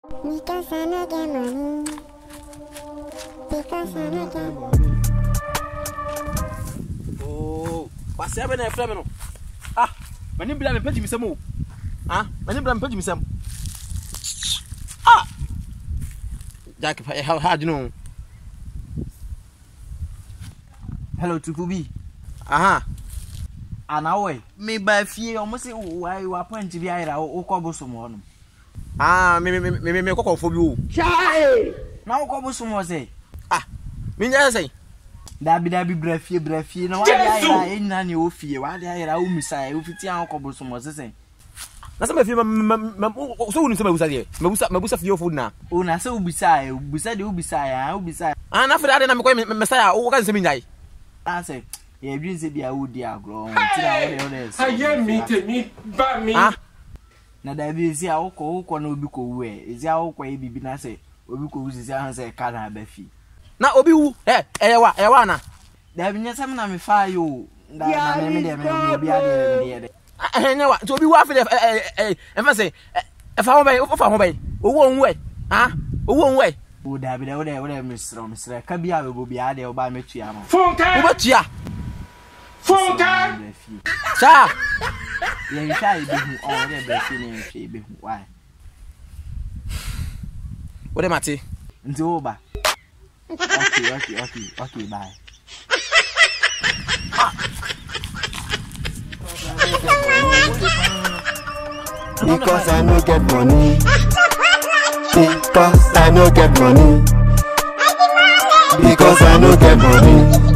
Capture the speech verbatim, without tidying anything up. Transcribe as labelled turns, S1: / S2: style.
S1: Because I no get money. Because I no get money.
S2: Oh, what's happening, Flemino? Ah, my name is Petty Misamo. Ah, my name is Petty Misam. Ah, Jack, how hard you know? Hello, Tukubi. Aha. And away, me by fear almost say, why you are point to be either or cobble someone. Ah, me, me, me, me, cocoa for you. Chai! Now cobble someone say. Ah, me, I say. That be that be breath, you breath, you know, I ain't none you fear. Why I are missile, if it's young cobble someone say. That's my fear, so soon as I say, Mabusa for your food now. Oh, I so beside, beside you, beside, I'll beside. And after that, I'm going to Messiah, oh, can't see me. I say. Yeah, you say be a wood dear grown. I
S3: hear me to me, but me.
S2: Now, there is a whole corner of Buko way. Is our way be Binase, or Buko is a answer, Kana Befi. Now, Obi, eh, Ewa, Ewana. There be some name fire you. I know what to be waffle if I say, if I obey, if I obey, who won't wait, ah, who won't wait. Would have been over there, whatever, Mister Mister Cabia will be added or by Metriam.
S3: Fonka,
S2: what ya?
S3: Fonka,
S2: sir. You shall be all the best in she. Why? What am I saying? Into over. Okay, okay, okay, okay, bye.
S1: Because I no get money. Because I no get money. Because I no get money.